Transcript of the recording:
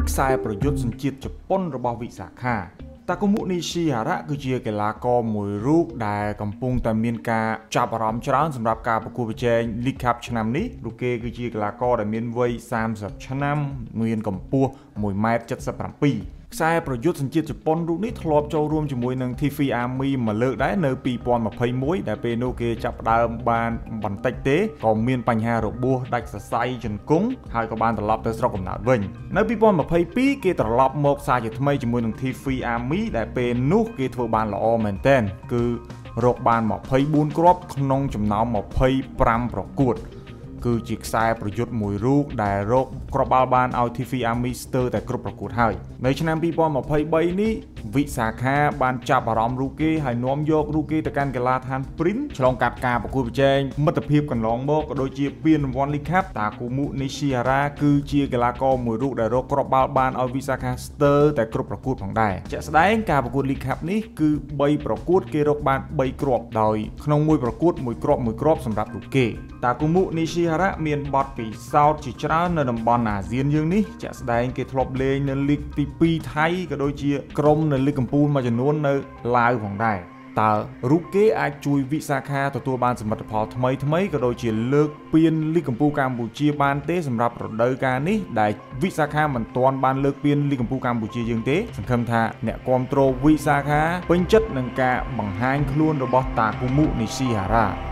ខ្សែប្រយុទ្ធសញ្ជាតិជប៉ុនរបស់វិសាខាតាគុមុនីស៊ីហារៈគឺជាកីឡាករមួយរូបដែលកំពុងតែមានការចាប់អារម្មណ៍ច្រើនសម្រាប់ការប្រកួតប្រជែង League Cup ឆ្នាំនេះលោកគេគឺជាកីឡាករដែលមានវ័យ30ឆ្នាំមានកម្ពស់1.77 ម៉ែត្រខ្សែប្រយុទ្ធសញ្ជាតិជប៉ុនរូបនេះធ្លាប់ចូលរួមជាមួយនឹង TIFI Army មួយលើកដែរនៅ2021ដែលពេលនោះគេចាប់ផ្ដើមបានបន្តិចទេក៏មានបញ្ហារបួសដាច់សរសៃជង្គង់ហើយក៏បានត្រឡប់ទៅស្រុកកំណើតវិញនៅ2022គេត្រឡប់មកសារជាថ្មីជាមួយនឹង TIFI Army ដែលពេលនោះគេធ្វើបានល្អមែនទែនគឺរកបាន24គ្រាប់ក្នុងចំណោម25ប្រកួតគឺជាខ្សែប្រយុទ្ធមួយរូបដែលរកគ្រាប់បាល់បានឲ្យ TIFI Army ស្ទើរតែគ្រប់ប្រកួតហើយនៅឆ្នាំ2023នេះវិសាខាបានចាប់អារម្មណ៍រូបគេហើយនាំយករូបគេទៅកាន់កីឡាដ្ឋាន Sprint ឆ្លងកាត់ការប្រកួតប្រជែងមិត្តភាពកន្លងមកក៏ដូចជាពានរង្វាន់ League Cup តាគុមុនីស៊ីហារ៉ាគឺជាកីឡាករមួយរូបដែលរកគ្រាប់បាល់បានឲ្យវិសាខាស្ទើរតែគ្រប់ប្រកួតផងដែរជាក់ស្ដែងការប្រកួត League Cup នេះគឺ3ប្រកួតគេរកបាន3គ្រាប់ដោយក្នុងមួយប្រកួតមួយគ្រាប់សម្រាប់រូបគេតាគុមុនីស៊ីហារ៉ាមានបទពិសោធន៍ជាច្រើននៅតំបន់អាស៊ានយើងនេះជាក់ស្ដែងគេធ្លាប់លេងនៅលីកទី2ថៃក៏ដូចជាក្រុមនៅលីកកំពូលមួយចំនួននៅឡាវផងដែរតើរូបគេអាចជួយវិសាខាទទួលបានសមិទ្ធផលថ្មីក៏ដូចជាលើកពានលីកកំពូលកម្ពុជាបានទេសម្រាប់រដូវកាលនេះដែលវិសាខាមិនទាន់បានលើកពានលីកកំពូលកម្ពុជាយើងទេសង្ឃឹមថាអ្នកគាំទ្រវិសាខាពេញចិត្តនឹងការបង្ហាញខ្លួនរបស់តាគុមុនីស៊ីហារ៉ា